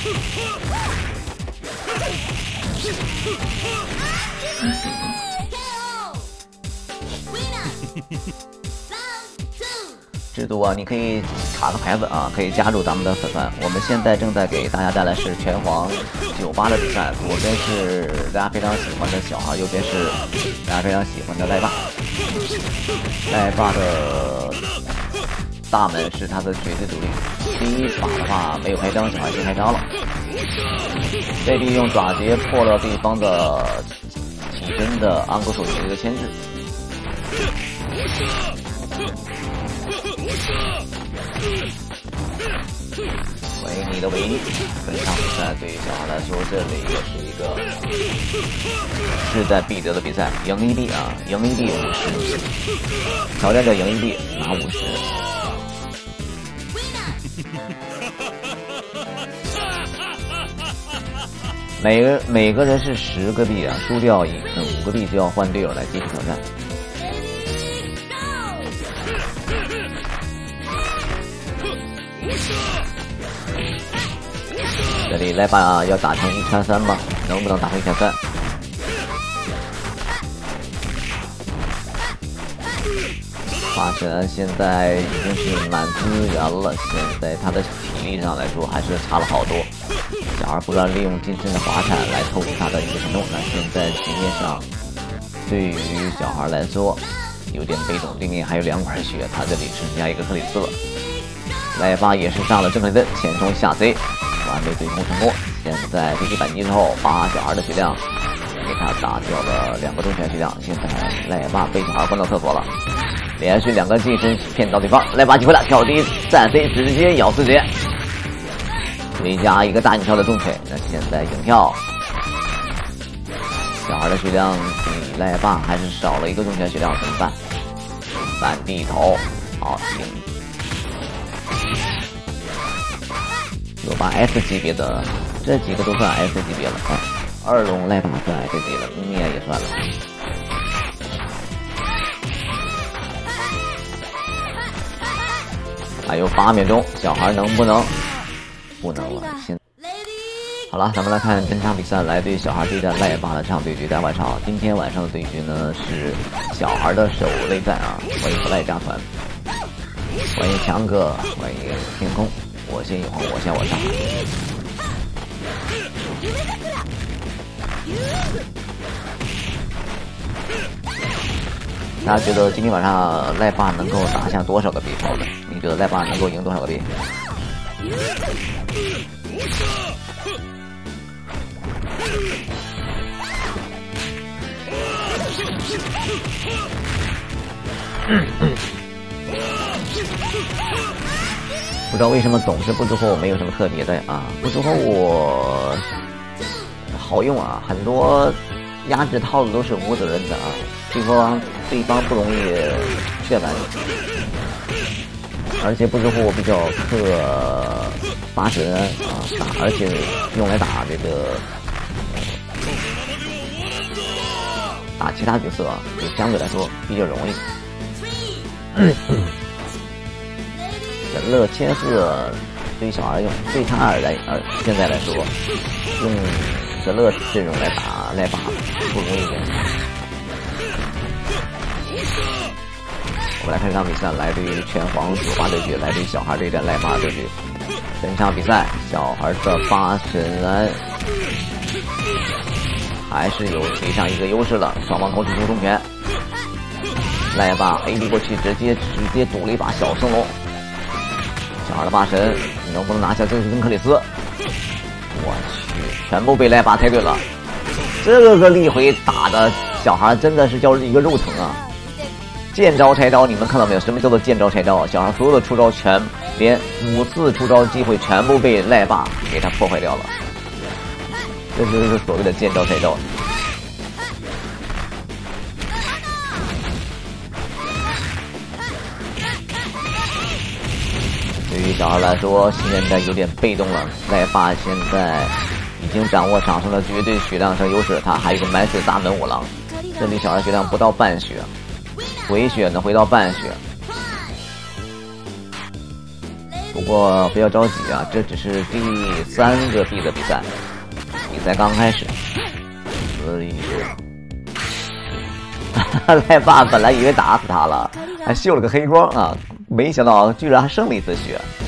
制度啊，你可以卡个牌子啊，可以加入咱们的粉团。我们现在正在给大家带来是拳皇98的比赛，左边是大家非常喜欢的小孩，右边是大家非常喜欢的赖霸。赖霸的大门是他的绝对主力。第一把的话没有开张，小孩先开张了，被利用爪节破了对方的体身的安狗手的一个牵制。为你的唯一，本场比赛对于小孩来说，这里也是一个势在必得的比赛，赢一币啊，赢一币50，挑战者赢一币拿50。每个人是10个币啊，输掉5个币就要换队友来继续挑战。这里赖霸要打成133吗？能不能打成133？华神现在已经是满资源了，现在他的体力上来说还是差了好多。小孩不断利用近身的滑铲来透出他的一个传动，那现在局面上对于小孩来说有点被动，对面还有2管血，他这里剩下一个克里斯了。赖霸也是上了正面的前冲下 C， 完美对攻成功。现在飞机反击之后，把小孩的血量给他打掉了2个重拳血量。现在赖霸被小孩关到厕所了，连续2个近身骗到对方，赖霸机会了，跳低站 C 直接咬4节，追加一个大影跳的重锤。那现在影跳，小孩的血量比赖霸还是少了1个重拳血量，怎么办？反地头，好赢。有把 S 级别的，这几个都算 S 级别了啊。2龙赖霸算 S 级了，面也算了。还有8秒钟，小孩能不能？不能了。好了，咱们来看本场比赛，来对小孩对战赖霸的这场对局。在晚上，今天晚上的对局呢是小孩的首擂战啊！欢迎赖家团，欢迎强哥，欢迎天空。我先有我先我上。大家觉得今天晚上赖霸能够打下多少个币超的？你觉得赖霸能够赢多少个币？不知道为什么总是不知火没有什么特别的啊，不知火我好用啊，很多压制套路都是无责任的啊，对方不容易血完，而且不知火比较克8神啊打，而且用来打这个打其他角色啊，就相对来说比较容易。神乐千鹤对于小孩用，对他现在来说，用神乐这种来打赖霸不容易一点。我们来看这场比赛，来对于拳皇98对局，来对于小孩对战赖霸对局。本场比赛，小孩的8神安还是有提上一个优势了，双方同时出重拳。赖霸 AD 过去，直接赌了一把小升龙。小孩的8神能不能拿下这是跟克里斯？我去，全部被赖霸猜对了。这个立回打的小孩真的是叫一个肉疼啊！见招拆招，你们看到没有？什么叫做见招拆招？小孩所有的出招连5次出招机会全部被赖霸给他破坏掉了。这就是所谓的见招拆招。对于小孩来说，现在有点被动了。赖霸现在已经掌握场上的绝对血量上优势，他还有一个满血大门5郎，这里小孩血量不到半血，回血呢回到半血， 不过不要着急啊，这只是第3个币的比赛，比赛刚开始。所以，赖爸本来以为打死他了，还秀了个黑光啊，没想到居然还剩了一丝血。